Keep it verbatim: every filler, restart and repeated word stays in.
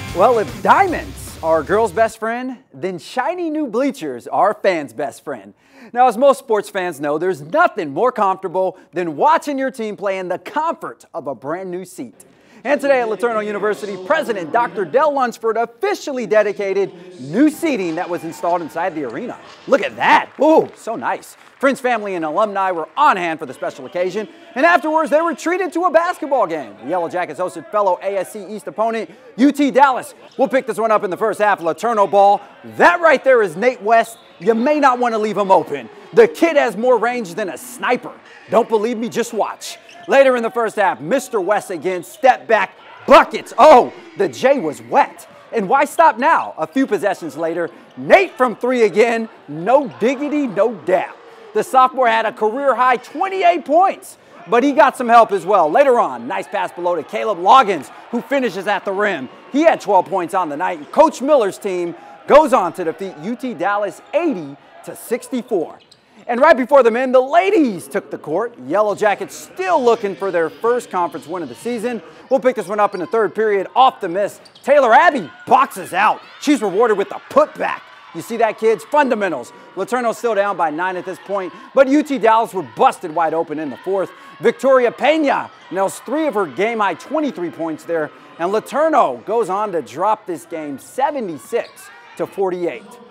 Well, if diamonds are a girl's best friend, then shiny new bleachers are a fan's best friend. Now, as most sports fans know, there's nothing more comfortable than watching your team play in the comfort of a brand new seat. And today at LeTourneau University, President Doctor Del Lunsford officially dedicated new seating that was installed inside the arena. Look at that. Ooh, so nice. Friends, family, and alumni were on hand for the special occasion, and afterwards they were treated to a basketball game. The Yellow Jackets hosted fellow A S C East opponent U T Dallas. We'll pick this one up in the first half. LeTourneau ball. That right there is Nate West. You may not want to leave him open. The kid has more range than a sniper. Don't believe me? Just watch. Later in the first half, Mister West again, step back, buckets. Oh, the J was wet. And why stop now? A few possessions later, Nate from three again. No diggity, no doubt. The sophomore had a career-high twenty-eight points, but he got some help as well. Later on, nice pass below to Caleb Loggins, who finishes at the rim. He had twelve points on the night, and Coach Miller's team goes on to defeat U T Dallas eighty to sixty-four. And right before the men, the ladies took the court. Yellow Jackets still looking for their first conference win of the season. We'll pick this one up in the third period. Off the miss, Taylor Abbey boxes out. She's rewarded with a putback. You see that, kids? Fundamentals. LeTourneau still down by nine at this point, but U T Dallas were busted wide open in the fourth. Victoria Pena nails three of her game-high twenty-three points there, and LeTourneau goes on to drop this game seventy-six to forty-eight.